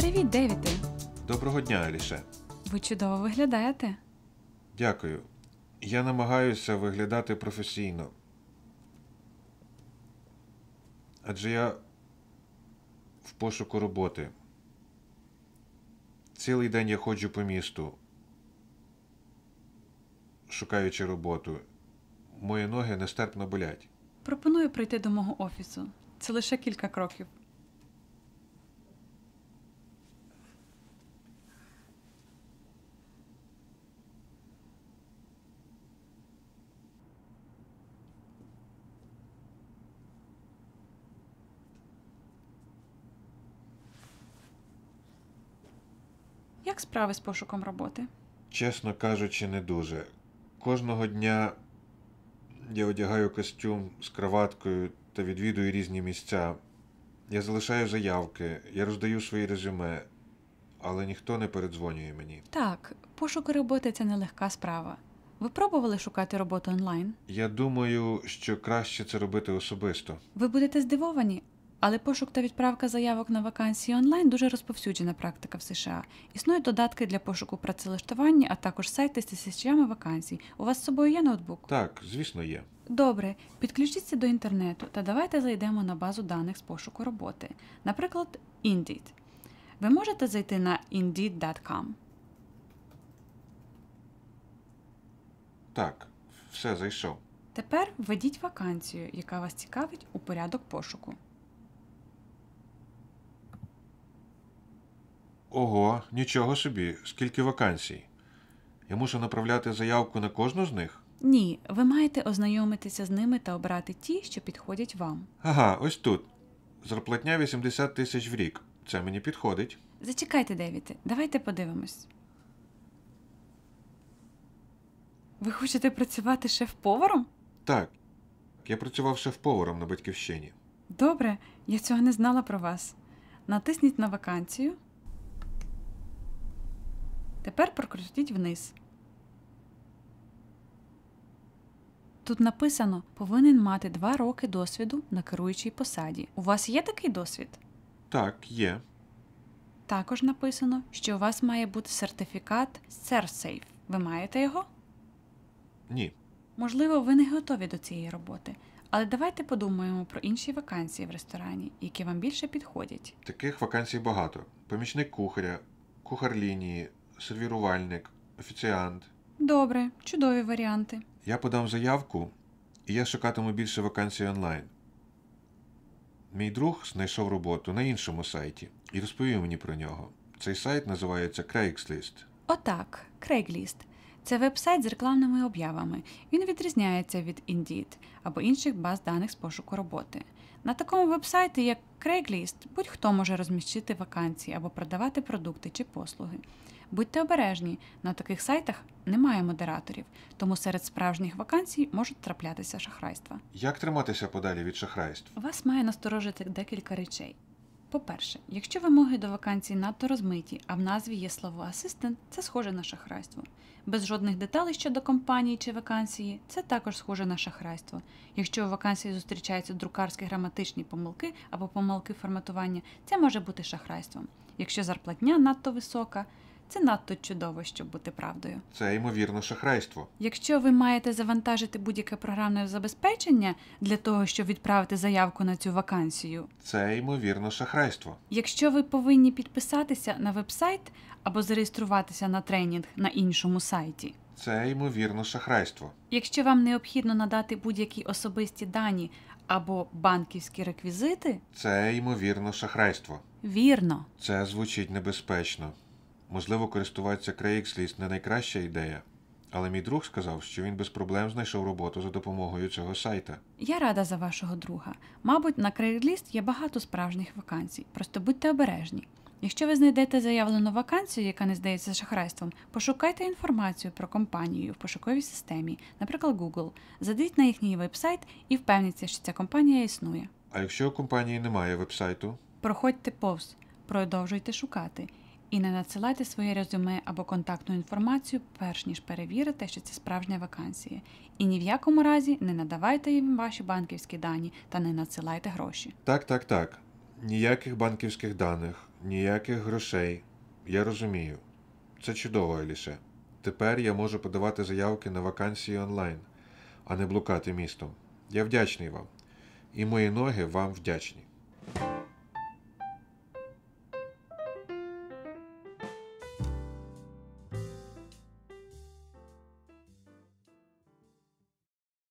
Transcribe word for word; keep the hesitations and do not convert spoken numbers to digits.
Привіт, Девіде. Доброго дня, Аліше. Ви чудово виглядаєте. Дякую. Я намагаюся виглядати професійно. Адже я в пошуку роботи. Цілий день я ходжу по місту, шукаючи роботу. Мої ноги нестерпно болять. Пропоную прийти до мого офісу. Це лише кілька кроків. Як справи з пошуком роботи? Чесно кажучи, не дуже. Кожного дня я одягаю костюм з краваткою та відвідую різні місця. Я залишаю заявки, я роздаю свої резюме, але ніхто не передзвонює мені. Так, пошук роботи – це нелегка справа. Ви пробували шукати роботу онлайн? Я думаю, що краще це робити особисто. Ви будете здивовані, але пошук та відправка заявок на вакансії онлайн дуже розповсюджена практика в США. Існують додатки для пошуку працевлаштування, а також сайти з тисячами вакансій. У вас з собою є ноутбук? Так, звісно, є. Добре, підключіться до інтернету та давайте зайдемо на базу даних з пошуку роботи. Наприклад, Indeed. Ви можете зайти на indeed крапка com. Так, все, зайшов. Тепер введіть вакансію, яка вас цікавить, у порядок пошуку. Ого, нічого собі, скільки вакансій. Я мушу направляти заявку на кожну з них? Ні, ви маєте ознайомитися з ними та обрати ті, що підходять вам. Ага, ось тут. Зарплатня вісімдесят тисяч в рік. Це мені підходить. Зачекайте, Девіде, давайте подивимось. Ви хочете працювати шеф-поваром? Так, я працював шеф-поваром на Батьківщині. Добре, я цього не знала про вас. Натисніть на вакансію. Тепер прокрутіть вниз. Тут написано, повинен мати два роки досвіду на керуючій посаді. У вас є такий досвід? Так, є. Також написано, що у вас має бути сертифікат ServSafe. Ви маєте його? Ні. Можливо, ви не готові до цієї роботи. Але давайте подумаємо про інші вакансії в ресторані, які вам більше підходять. Таких вакансій багато. Помічник кухаря, кухар лінії, сервірувальник, офіціант. Добре, чудові варіанти. Я подам заявку, і я шукатиму більше вакансій онлайн. Мій друг знайшов роботу на іншому сайті і розповів мені про нього. Цей сайт називається Craigslist. Отак, Craigslist. Це веб-сайт з рекламними об'явами. Він відрізняється від Indeed або інших баз даних з пошуку роботи. На такому веб-сайті, як Craigslist, будь-хто може розмістити вакансії або продавати продукти чи послуги. Будьте обережні, на таких сайтах немає модераторів, тому серед справжніх вакансій можуть траплятися шахрайства. Як триматися подалі від шахрайств? Вас має насторожити декілька речей. По-перше, якщо вимоги до вакансій надто розмиті, а в назві є слово «асистент», це схоже на шахрайство. Без жодних деталей щодо компанії чи вакансії – це також схоже на шахрайство. Якщо у вакансії зустрічаються друкарські граматичні помилки або помилки форматування, це може бути шахрайством. Якщо зарплатня надто висока – це надто чудово, щоб бути правдою. Це, ймовірно, шахрайство. Якщо ви маєте завантажити будь-яке програмне забезпечення для того, щоб відправити заявку на цю вакансію. Це, ймовірно, шахрайство. Якщо ви повинні підписатися на веб-сайт або зареєструватися на тренінг на іншому сайті. Це, ймовірно, шахрайство. Якщо вам необхідно надати будь-які особисті дані або банківські реквізити. Це, ймовірно, шахрайство. Вірно. Це звучить небезпечно. Можливо, користуватися Craigslist не найкраща ідея, але мій друг сказав, що він без проблем знайшов роботу за допомогою цього сайта. Я рада за вашого друга. Мабуть, на Craigslist є багато справжніх вакансій, просто будьте обережні. Якщо ви знайдете заявлену вакансію, яка не здається шахрайством, пошукайте інформацію про компанію в пошуковій системі, наприклад, Google, зайдіть на їхній веб-сайт і впевніться, що ця компанія існує. А якщо у компанії немає веб-сайту? Проходьте повз, продовжуйте шукати. І не надсилайте своє резюме або контактну інформацію, перш ніж перевірите, що це справжня вакансія. І ні в якому разі не надавайте їм ваші банківські дані та не надсилайте гроші. Так, так, так. Ніяких банківських даних, ніяких грошей. Я розумію. Це чудово, Еліше. Тепер я можу подавати заявки на вакансії онлайн, а не блукати містом. Я вдячний вам. І мої ноги вам вдячні.